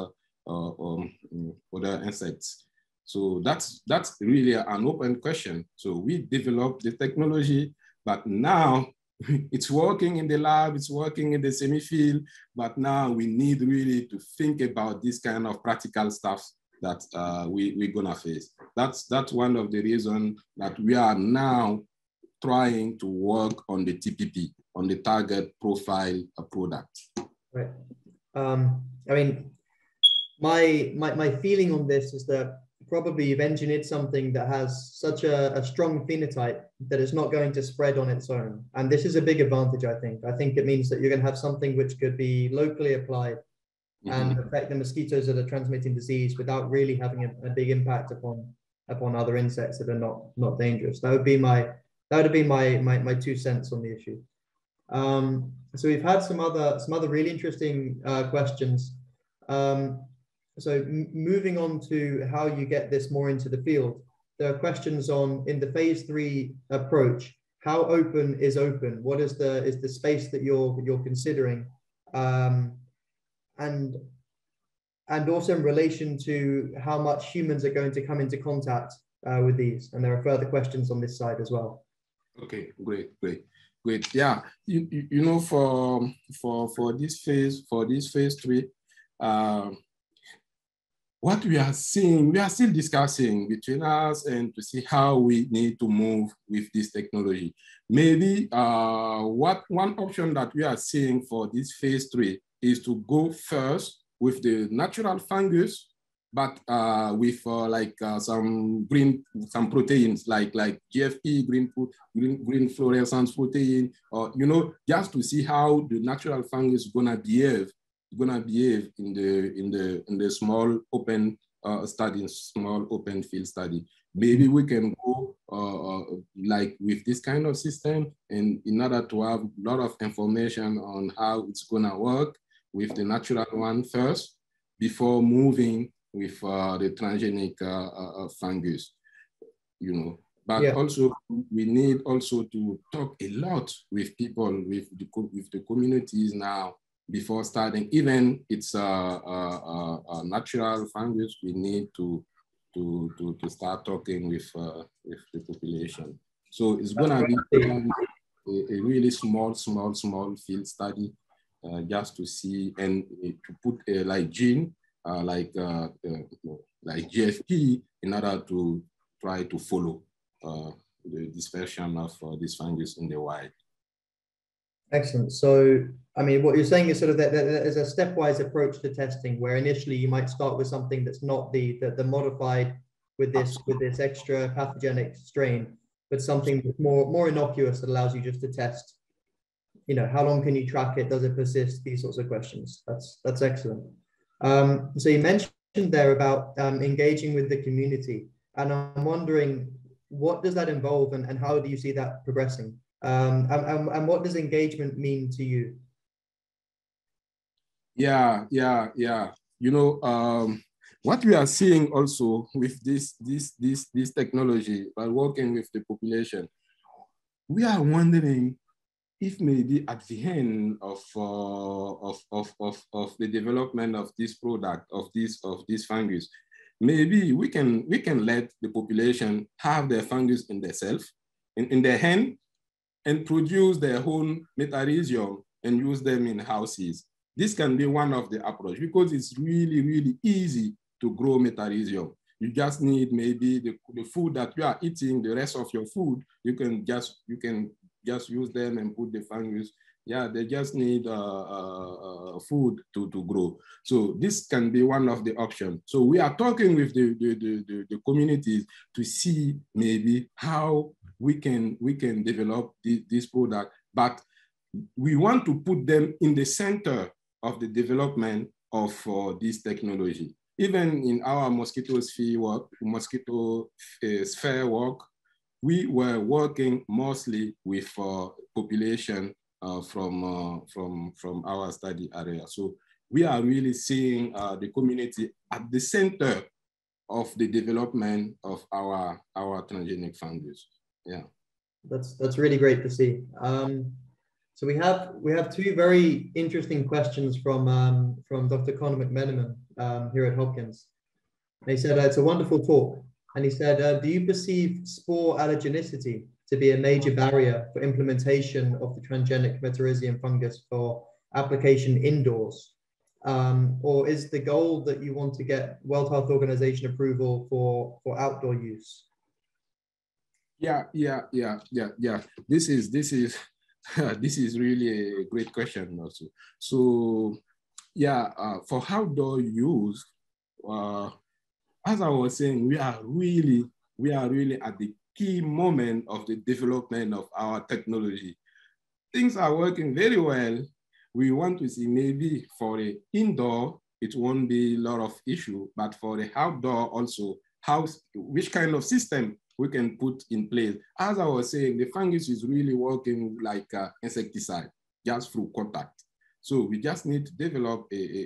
other insects. So that's really an open question. So we developed the technology, but now it's working in the lab, it's working in the semi-field, but now we need really to think about this kind of practical stuff that we're gonna face. That's one of the reasons that we are now trying to work on the TPP, on the target profile product. Right. I mean, my feeling on this is that probably you've engineered something that has such a strong phenotype that it's not going to spread on its own. And this is a big advantage, I think. I think it means that you're going to have something which could be locally applied and affect the mosquitoes that are transmitting disease without really having a big impact upon other insects that are not dangerous. That would be my 2 cents on the issue. So we've had some other really interesting questions. So moving on to how you get this more into the field, there are questions on, in the phase 3 approach, how open is open? What is the space that you're considering? And also in relation to how much humans are going to come into contact with these. And there are further questions on this side as well. Okay, great. Yeah, you know, for this phase 3, what we are seeing, we are still discussing between us and to see how we need to move with this technology. Maybe one option that we are seeing for this phase 3 is to go first with the natural fungus, but with some proteins like GFP, green fluorescence protein, or just to see how the natural fungus is gonna behave in the small open study, small open field study. Maybe we can go like with this kind of system, and in order to have a lot of information on how it's gonna work with the natural one first, before moving with the transgenic fungus, But yeah, also we need also to talk a lot with people, with the communities now before starting. Even it's a natural fungus, we need to start talking with the population. So it's gonna be a really small field study, just to see and to put like gene, like GFP, in order to try to follow the dispersion of this fungus in the wild. Excellent. So, I mean, what you're saying is sort of that there's a stepwise approach to testing, where initially you might start with something that's not the modified with this extra pathogenic strain, but something that's more innocuous that allows you just to test. How long can you track it? Does it persist? These sorts of questions. That's excellent. So you mentioned there about engaging with the community, and I'm wondering, what does that involve, and how do you see that progressing? And what does engagement mean to you? Yeah. What we are seeing also with this technology, by working with the population, we are wondering if maybe at the end of the development of this product, of this fungus, maybe we can let the population have their fungus in themselves, in their hand, and produce their own metarhizium and use them in houses. This can be one of the approach, because it's really easy to grow metarhizium. You just need maybe the food that you are eating, the rest of your food, you can just use them and put the fungus. Yeah, they just need food to grow. So this can be one of the options. So we are talking with the communities to see maybe how we can develop this product, but we want to put them in the center of the development of this technology. Even in our mosquito sphere work, we were working mostly with population from our study area. So we are really seeing the community at the center of the development of our transgenic fungus. Yeah, that's really great to see. So we have two very interesting questions from Dr. Conor McMenamin here at Hopkins. And he said it's a wonderful talk, and he said, do you perceive spore allergenicity to be a major barrier for implementation of the transgenic metarhizium fungus for application indoors? Or is the goal that you want to get World Health Organization approval for outdoor use? Yeah. This is really a great question also. So yeah, for outdoor use, as I was saying, we are really at the key moment of the development of our technology. Things are working very well. We want to see maybe for the indoor, it won't be a lot of issue, but for the outdoor also, which kind of system we can put in place. As I was saying, the fungus is really working like insecticide, just through contact. So we just need to develop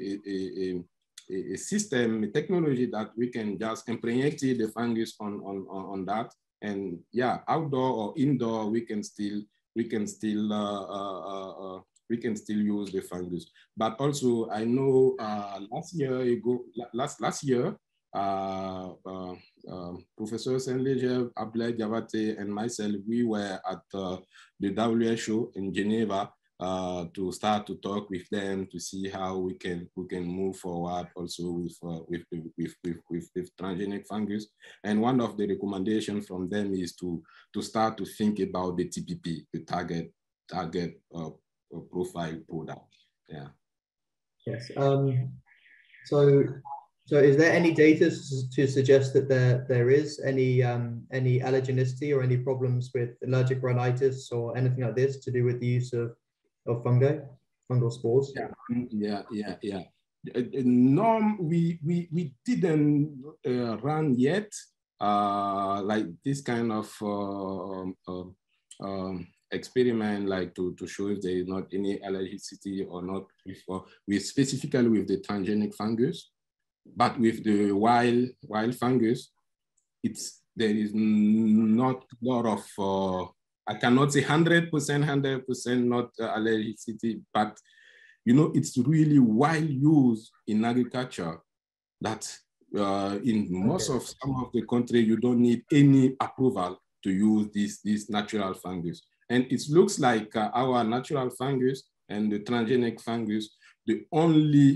a system, a technology that we can just impregnate the fungus on that. And yeah, outdoor or indoor, we can still use the fungus. But also, I know last year Professor Saint-Leger, Ablaye Diabate, and myself, we were at the WHO in Geneva to start to talk with them to see how we can move forward also with transgenic fungus. And one of the recommendations from them is to start to think about the TPP, the target profile product. Yeah. Yes. So is there any data to suggest that there is any allergenicity or any problems with allergic rhinitis or anything like this to do with the use of fungal spores? Yeah. No, we didn't run yet like this kind of experiment, like to show if there is not any allergicity or not with specifically with the transgenic fungus. But with the wild fungus, there is not a lot of, I cannot say 100% not allergicity, but it's really wild use in agriculture that in most of some of the country, you don't need any approval to use this natural fungus. And it looks like our natural fungus and the transgenic fungus, the only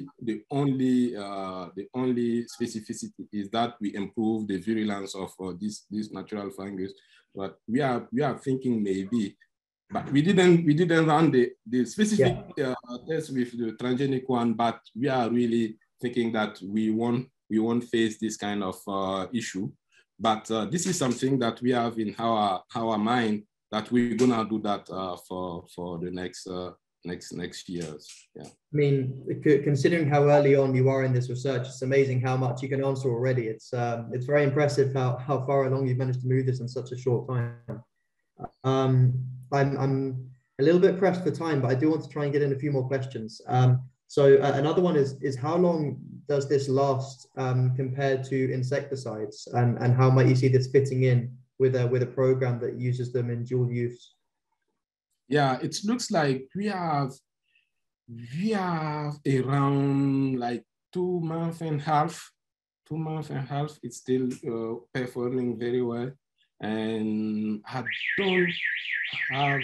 specificity is that we improve the virulence of this natural fungus. But we are thinking maybe, but we didn't run the specific test with the transgenic one. But we are really thinking that we won't face this kind of issue. But this is something that we have in our mind that we're gonna do that for the next years. Yeah. I mean, considering how early on you are in this research, it's amazing how much you can answer already. It's very impressive how far along you've managed to move this in such a short time. I'm a little bit pressed for time, but I do want to try and get in a few more questions. So another one is how long does this last compared to insecticides, and how might you see this fitting in with a program that uses them in dual use? Yeah, it looks like we have around like 2 months and a half. 2 months and a half. It's still performing very well, and I don't have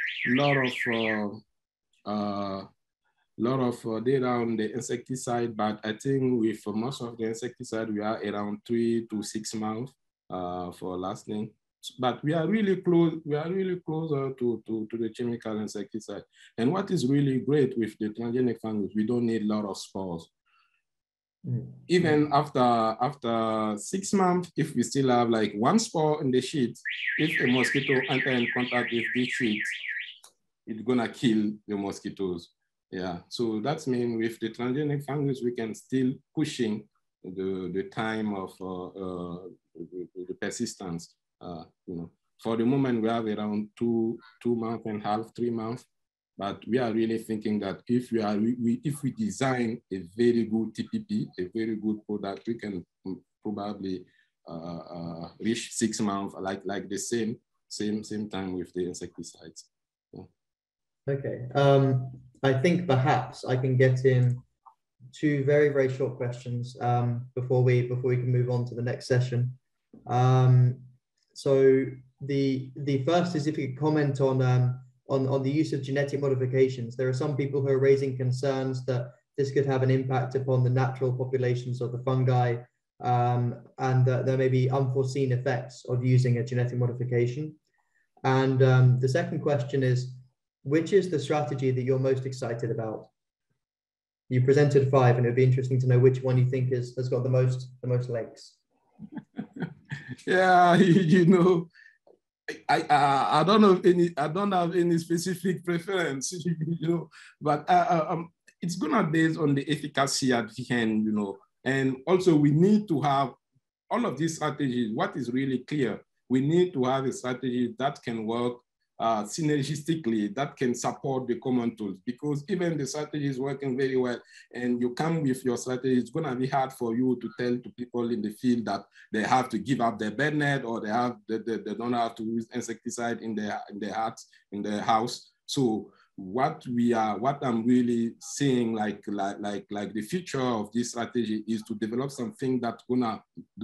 lot of data on the insecticide, but I think with most of the insecticide, we are around 3 to 6 months for lasting. But we are really close. We are really closer to the chemical insecticide. And what is really great with the transgenic fungus, we don't need a lot of spores. Even after 6 months, if we still have like 1 spore in the sheet, if a mosquito enter in contact with this sheet, it's gonna kill the mosquitoes. Yeah. So that's mean with the transgenic fungus, we can still pushing the time of the persistence. For the moment, we have around 2 months and a half, 3 months, but we are really thinking that if we design a very good TPP, a very good product, we can probably reach 6 months, like the same time with the insecticides. Yeah. Okay. I think perhaps I can get in 2 very, very short questions before we can move on to the next session. So the first is if you could comment on the use of genetic modifications. There are some people who are raising concerns that this could have an impact upon the natural populations of the fungi, and that there may be unforeseen effects of using a genetic modification. And the second question is, which is the strategy that you're most excited about? You presented 5, and it'd be interesting to know which one you think has got the most legs. Yeah, I don't know I don't have any specific preference, but it's gonna based on the efficacy at the end, and also we need to have all of these strategies. What is really clear, we need to have a strategy that can work synergistically, that can support the common tools, because even the strategy is working very well and you come with your strategy, it's gonna be hard for you to tell to people in the field that they have to give up their bed net, or they don't have to use insecticide in their house. So what I'm really seeing like the future of this strategy is to develop something that's gonna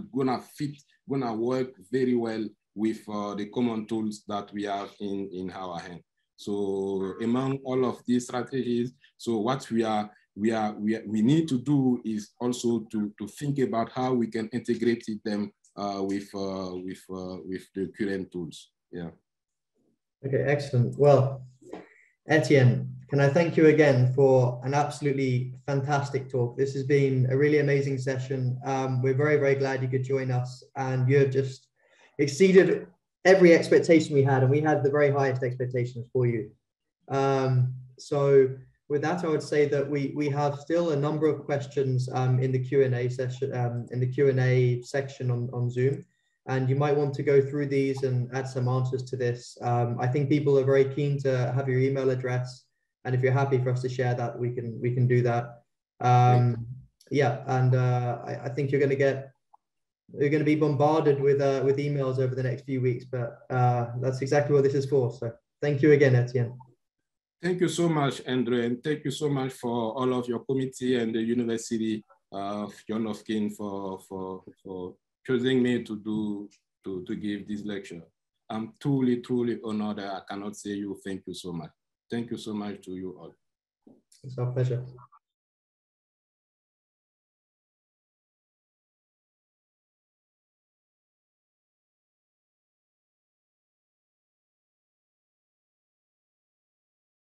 work very well with the common tools that we have in our hand. So among all of these strategies, so what we need to do is also to think about how we can integrate them with the current tools. Yeah. Okay, excellent. Well, Etienne, can I thank you again for an absolutely fantastic talk. This has been a really amazing session. We're very, very glad you could join us, and you have just exceeded every expectation we had, and we had the very highest expectations for you. So with that, I would say that we have still a number of questions in the Q&A session, in the Q&A section on Zoom. And you might want to go through these and add some answers to this. I think people are very keen to have your email address, and if you're happy for us to share that, we can do that. Yeah, and I think you're going to be bombarded with emails over the next few weeks, but that's exactly what this is for. So thank you again, Etienne. Thank you so much, Andrew, and thank you so much for all of your committee and the University of John Hopkins for choosing me to give this lecture. I'm truly, truly honored. I cannot say you thank you so much. Thank you so much to you all. It's our pleasure.